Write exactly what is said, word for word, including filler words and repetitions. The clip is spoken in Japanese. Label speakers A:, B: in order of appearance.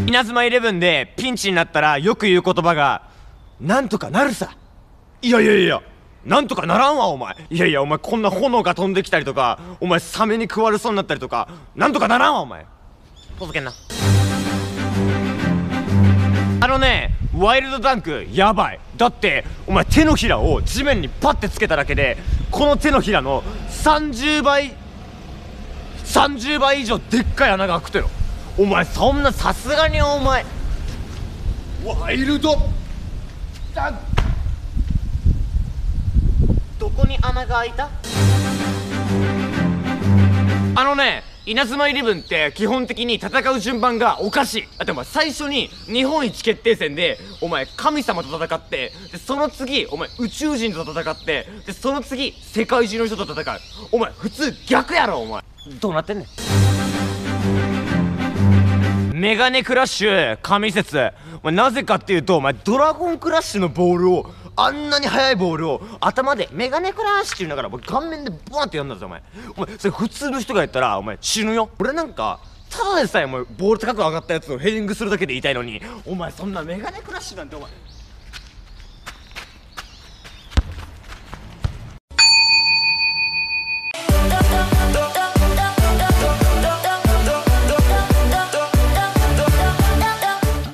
A: 稲妻イレブンでピンチになったらよく言う言葉がなんとかなるさ。いやいやいや、なんとかならんわお前。いやいやお前、こんな炎が飛んできたりとか、お前サメに食われそうになったりとか、なんとかならんわお前。ほざけんな。あのね、ワイルドダンクやばい。だってお前手のひらを地面にパッてつけただけで、この手のひらのさんじゅうばいさんじゅうばい以上でっかい穴が開くとよ。お前そんな、さすがにお前ワイルドダンク、どこに穴が開いた？あのね、稲妻イレブンって基本的に戦う順番がおかしい。だってお前最初に日本一決定戦でお前神様と戦って、でその次お前宇宙人と戦って、でその次世界中の人と戦う。お前普通逆やろお前。どうなってんねん。メガネクラッシュ神説。お前なぜかっていうと、お前ドラゴンクラッシュのボールを、あんなに速いボールを頭でメガネクラッシュって言いながら顔面でボワンってやんだぞお前。お前それ普通の人がやったらお前死ぬよ。俺なんかただでさえお前ボール高く上がったやつをヘディングするだけで痛いのに、お前そんなメガネクラッシュなんてお前